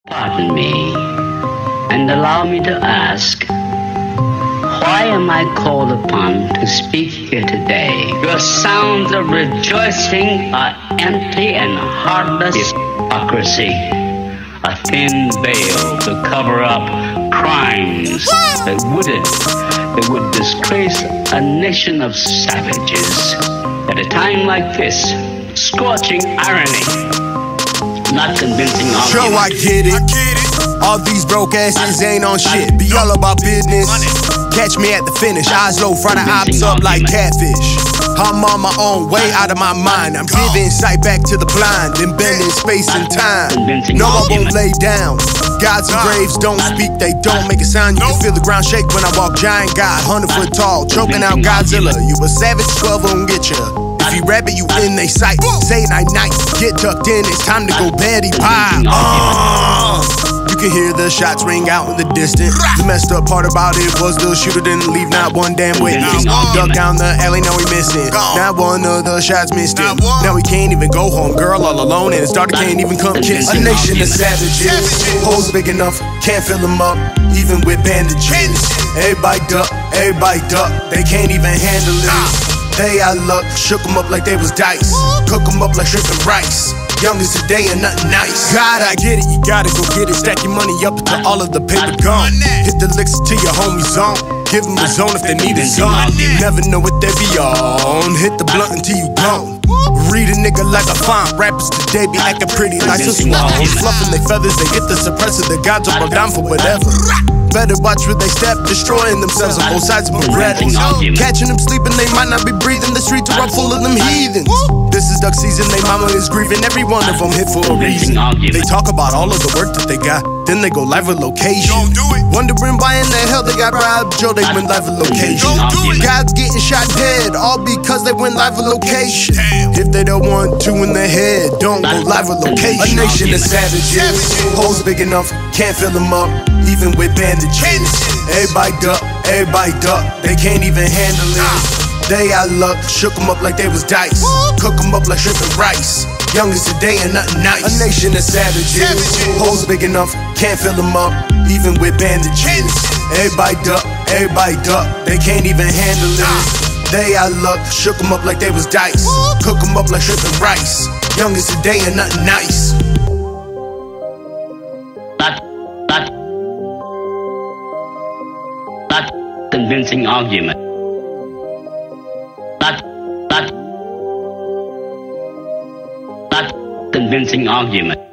Pardon me, and allow me to ask, why am I called upon to speak here today? Your sounds of rejoicing are empty and heartless hypocrisy, a thin veil to cover up crimes that would disgrace a nation of savages. At a time like this, scorching irony. Not convincing argument. Joe, I get it. All these broke asses ain't on shit. Be all about business. Catch me at the finish. Eyes low, fry the ops up like catfish. I'm on my own way, out of my mind. I'm giving sight back to the blind, then bending space and time. No, I won't lay down. Gods and graves don't speak, they don't make a sound. You can feel the ground shake when I walk. Giant God, 100 foot tall, choking out Godzilla. You a savage, 12 won't get ya. If you rabbit, you in they sight. Say night night, get tucked in, it's time to go Betty Pie. You can hear the shots ring out in the distance. The messed up part about it was the shooter didn't leave not one damn witness. Duck down the alley, now we missing. Not one of the shots missed him. Now we can't even go home, girl all alone, and his daughter can't even come kiss. A nation of savages, holes big enough, can't fill them up, even with bandages. Everybody duck, they can't even handle it. They out luck, shook them up like they was dice. Cook them up like shrimp and rice. Young as today and nothing nice. God, I get it, you gotta go get it. Stack your money up until all of the paper gone. Hit the licks till your homies on. Give them a zone if they need a zone. Never know what they be on. Hit the blunt until you gone. Read a nigga like a font. Rappers today be acting pretty like a swamp. Fluffing their feathers, they get the suppressor. The gods up or down for whatever. Better watch where they step, destroying themselves on both sides of Beretta. Catching them sleeping, they might not be breathing. The streets are all full of them heathens. This is duck season, they mama is grieving. Every one of them hit for a reason. They talk about all of the work that they got, then they go live with location. Wondering why in the hell they got robbed, Joe, they went live with location. Guys getting shot dead, all because they went live with location. If they don't want to in their head, don't go live with location. A nation of savages, holes big enough, can't fill them up, even with bandages. Everybody duck, they can't even handle it. They out luck, shook them up like they was dice. Cook them up like shrimp and rice. Young as today and nothing nice. A nation of savages, holes big enough, can't fill them up, even with bandages. Everybody duck, they can't even handle it. They out luck, shook them up like they was dice. Cook them up like shrimp and rice. Young as today and nothing nice. Not convincing argument. Not convincing argument.